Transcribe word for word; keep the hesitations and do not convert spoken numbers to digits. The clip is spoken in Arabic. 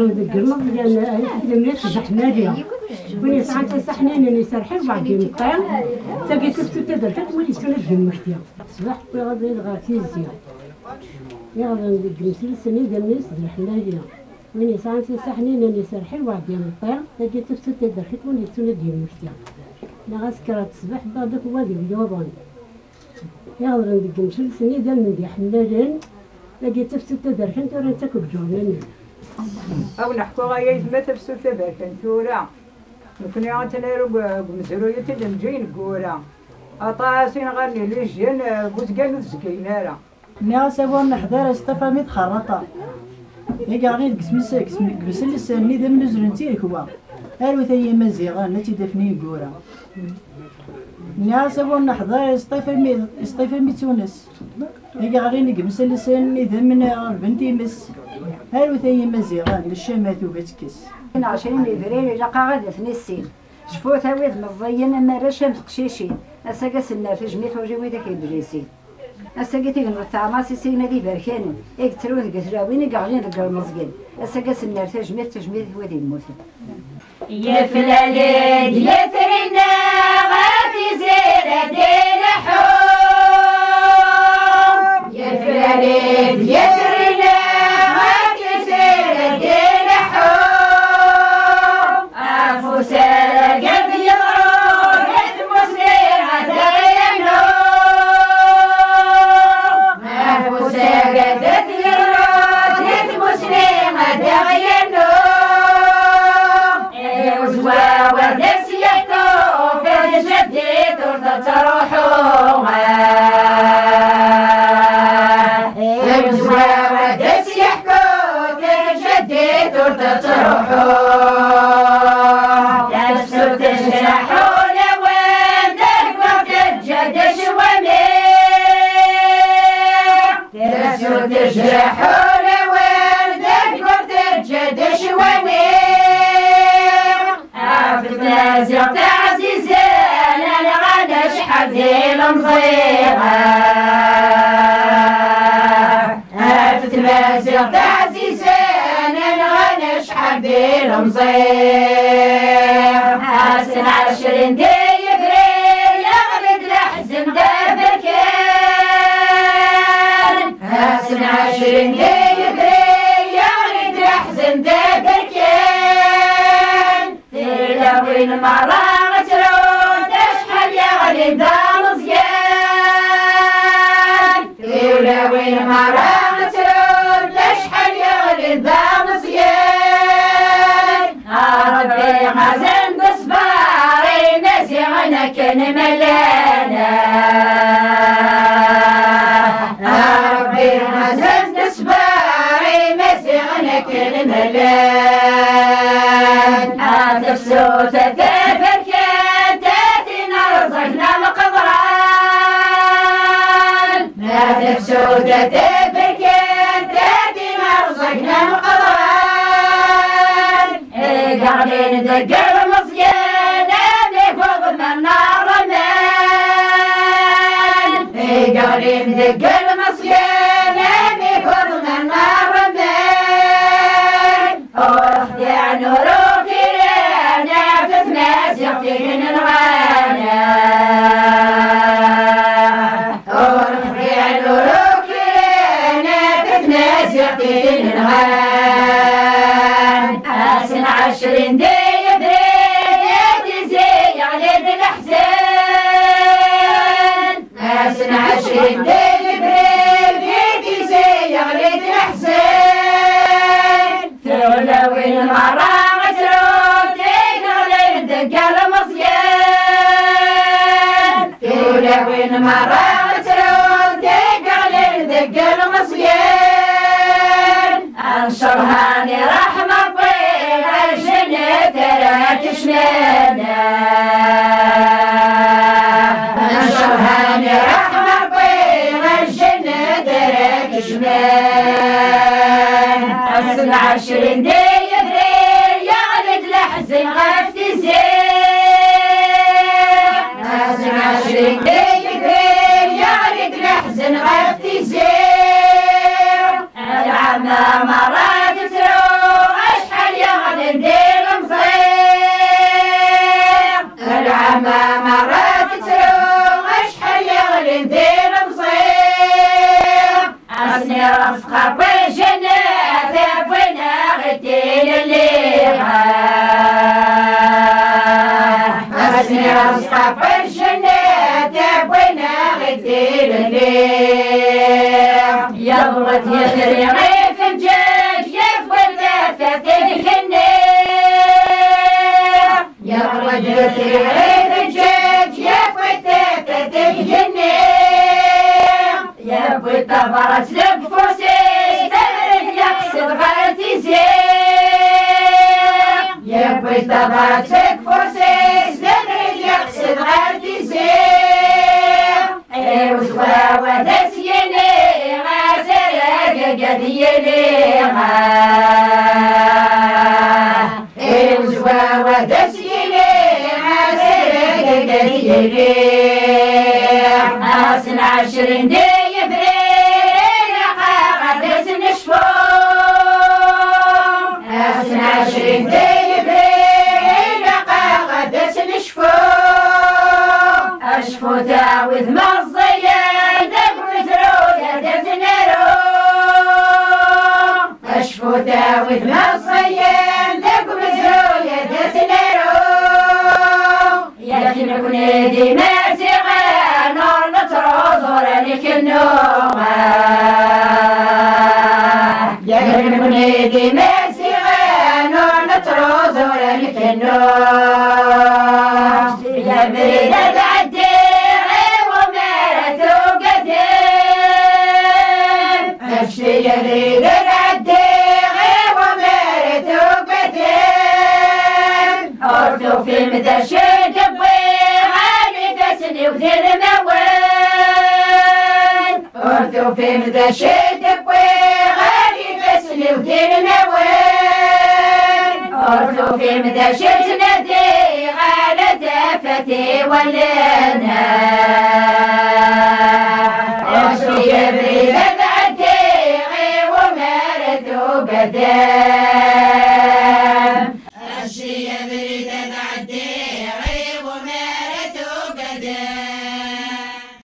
ذك المضيان لمن تزحنا ليها وني ساعات سحنين اني سرحي بعد يمطير تلقى تفتو تدرت ولي تنجم مشتيا صباح غادي غاتي زيان يا ذك المسلسل ني دميس زحنا ليها وني ساعات سحنين اني سرحي بعد يمطير تلقى تفتو تدرت ولي تنجم مشتيا لا غاسكرات الصباح بعدك وادي بيوضان يا ذك المسلسل ني دم دي حنالين لقيت تفتو تدرت ورا تاكل جورنال أو نحكو غاية ما تفسو ثباتا ثورا نكوني عتنارو بمزروية المجين قورا أطاسين غني ليجين بوزقان وزقينارا ناس أبوان نحضر استفامي تخرطا هيك غير قسمس قسمس لساني ذا من زرنتي هو هالو ثي مزيغان نتي دفني قورا ناس أبوان نحضر استفامي استفامي تونس هيك غير قسمس لساني ذا من بنتي مس هالو ثي مزيغان للشامات وبتكس عشرين إبريل إلا قاعدة السين شفوت هاويد مزينة ما رشم تقشيشين أساقس النار جميت وجوي ذاك البريسين أساقتي المتعماسي سينا دي بركان إيك تروث قتراوين قاعدين ذكر المزقين أساقس النار تجميت تجميت ودي الموت يا فلاليد يا فرنا غاتي زينة دين حوم يا فلاليد يا فرنا غاتي زينة دين حوم عفو سالة قد يضرب يد مسلم عدايا النوم عفو سالة قد يضرب يد مسلم عدايا النوم وزوا ودس يحكو في جدي ترضى تروحوا وزوا ودس يحكو في جدي ترضى تروحوا تفسو تجرحوا لوالدك وقت الجد شوامير تفسو تجرحوا لوالدك وقت الجد شوامير عفتنا تعزيزة أنا غادا شحال ديال مصيغة عفتنا تعزيزة أنا غادا شحال ديال مصيغ حسن عشرين دي يفريل يغلد الحزن دابركان حسن عشرين دي يفريل يغلد الحزن دابركان وين مرة غترود شحال يغلي دا مزيان ولا وين مرة غترود شحال يغلي دا مزيان ربي غازن بصباري نزيغنا كان ملانا ربي غازن بصباري نزيغنا كان ملانا تفسو تثابر كان تاتينا رزقنا القدران لا تفسو تثابر كان تاتينا رزقنا القدران قاعدين ندقر المصيان هذيك وضنا النار المان قاعدين ندقر المصيان هذيك وضنا النار المان واخدع نوروك يعطيهن الغانا ورفيع الوروك نافت ناس يعطيهن الغانا حسن عشرين دي يبريد يتزي عليد الأحزان حسن عشرين دي يبريد يتزي عليد الأحزان ثولا وين مرة قال مصيان ولا وين مرة ترود قال ذق المصيان انشرهاني رحمة طيب عالجنة تراك شمانا انشرهاني رحمة طيب عالجنة تراك شمانا حسن عشرين دي يفريل يغلد لحزن غفتي زين حسن عشرين دي يفريل يغلد لحزن غفتي زين العمى مرات تروح أصحاب الجنات أبونا غدير الليل يضغط يدري غيف الجاج يفقد فتاة الجنة يضغط يدري غيف الجاج يفقد فتاة الجنة يبوي طبرت لك فوسيس تدرك يقصد غيرتي زين يبوي طبرت لك فوسيس تدرك يقصد غيرتي زين ايوزوا ودسيني غاسرك قديني ايوزوا ودسيني غاسرك قديني أصل عشرين دي بريل قاعدة نشفو أصل عشرين دي بريل قاعدة نشفو أشفو تعوذ مزيان دقمت رويا دفنرو أشفو تعوذ مزيان دقمت رويا دفنرو يا كنكوني دي ماسي نور نتروز ورانيك النوم يا كنكوني دي ماسي نور نتروز ورانيك النوم يا بريدة تعدي ومارت وقدم أشتي يا بريدة تعدي ومارت وقدم أردو في مدشد ودير موال أردو في مدشد غالي فسني ودير موال أردو في مدشد نادي على دافتي ولنا أشتي بريد عدي ومارد وقدام أشتي بريد عدي ومارد وقدام